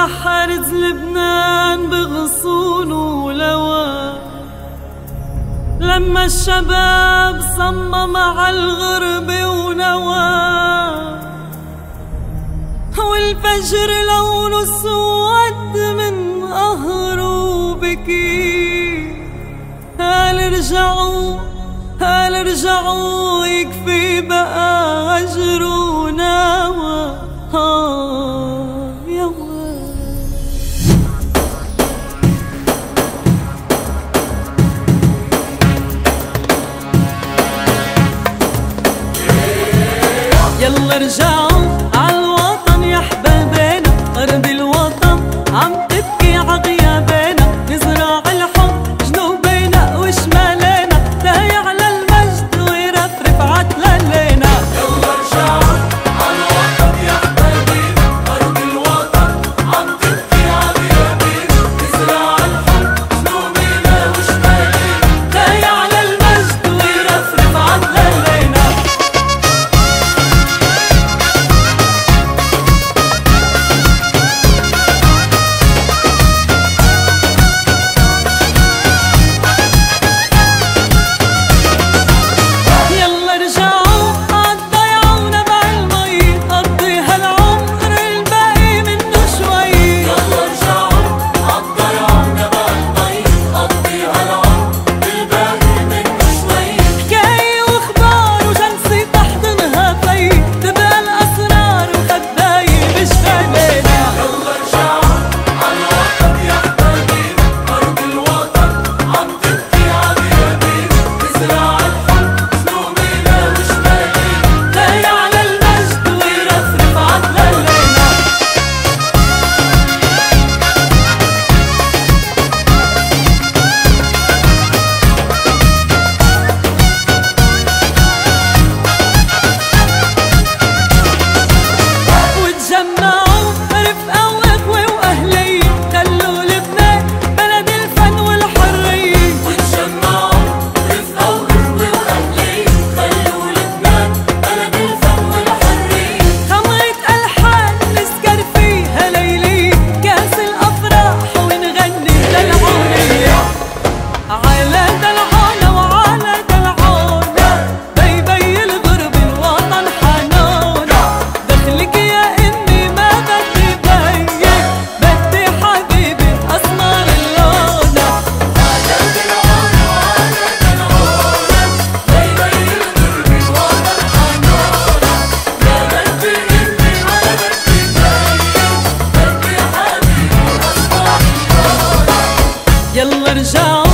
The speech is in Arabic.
فرح أرز لبنان بغصون ولوى، لما الشباب صمم على الغربة ونوى، والفجر لونه اسود من قهره بكي. هال ارجعوا يكفي بقى هجر ونوى. يلا ارجعوا عالوطن يا حبابينا، أرض الوطن عم تبكي عغيابينا، نزرع الحب جنوبينا وشمالينا، تهي على المجد ويرفرف عتلالينا. يلا ارجعوا عالوطن يا حبابينا، أرض الوطن عم تبكي عغيابينا، نزرع الحب جنوبينا وشمالينا، تهي على المجد ويرفرف عتلالينا. يلا ارجعوا